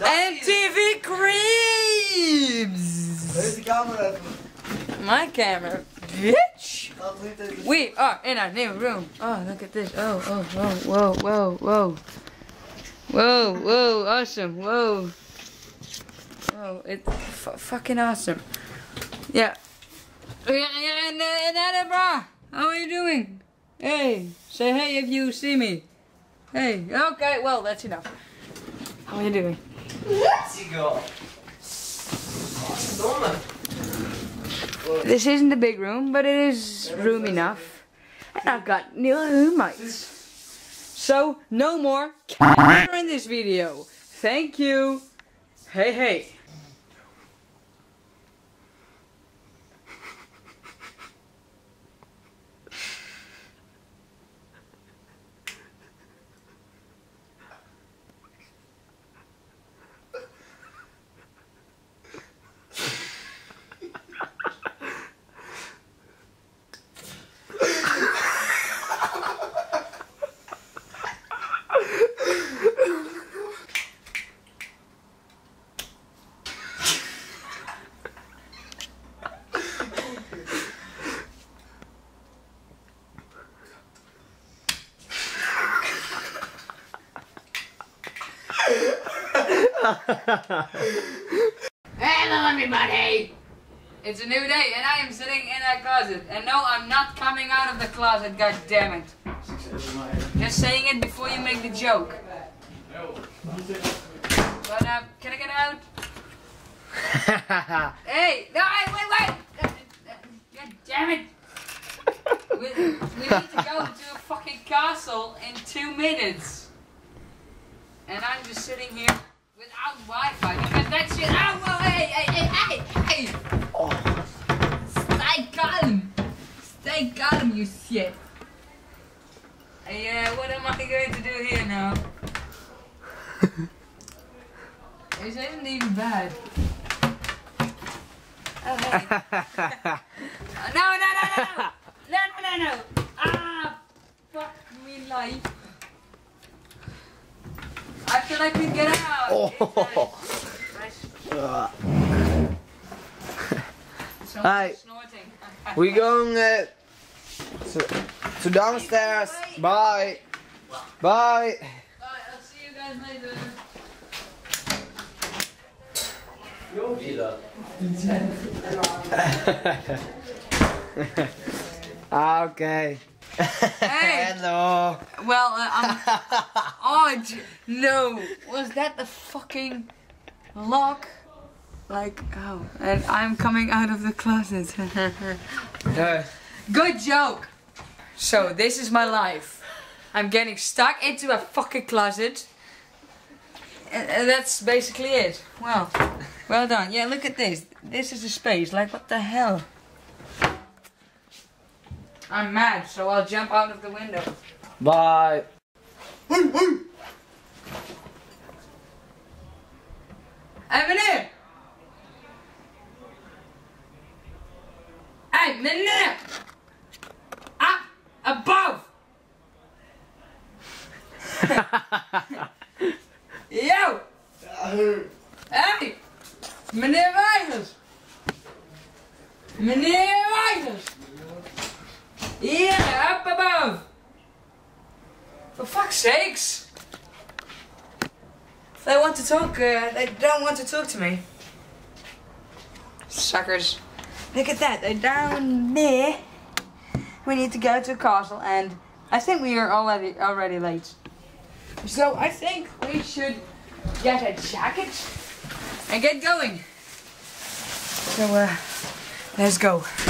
MTV Creams! Where's the camera? My camera, bitch! We are in our new room. Oh, look at this. Oh, whoa, whoa, whoa. Whoa, whoa, awesome, whoa. Whoa, it's fucking awesome. Yeah. Bra, how are you doing? Hey, say hey if you see me. Hey, okay, well, that's enough. How are you doing? This isn't a big room, but it is room enough. And I've got new mics. So, no more camera in this video. Thank you. Hey, hey. Hello everybody! It's a new day and I am sitting in a closet. And no, I'm not coming out of the closet, god damn it. Just saying it before you make the joke. But can I get out? Hey! No, wait! God damn it! We need to go to a fucking castle in 2 minutes. And I'm just sitting here without Wi-Fi because that shit. Oh, whoa, hey! Oh. Stay calm, you shit. Hey, what am I going to do here now? This isn't even bad. Oh, hey. No! Ah, fuck me life. I thought I could get out. Hi. We going to downstairs. Bye. Bye. I'll see you guys later. Okay. Hey. Hello. Well, oh no! Was that the fucking lock? Like, oh, and I'm coming out of the closet. Good joke. So this is my life. I'm getting stuck into a fucking closet. And that's basically it. Well done. Yeah, look at this. This is a space. Like, what the hell? I'm mad, so I'll jump out of the window. Bye. Hey, meneer! Hey, meneer! Up above! Yo! Hey! Meneer Weigers! Meneer Weigers! Yeah, up above! For fuck's sakes! If they want to talk, they don't want to talk to me. Suckers. Look at that, they're down there. We need to go to a castle and I think we are already late. So I think we should get a jacket and get going. So let's go.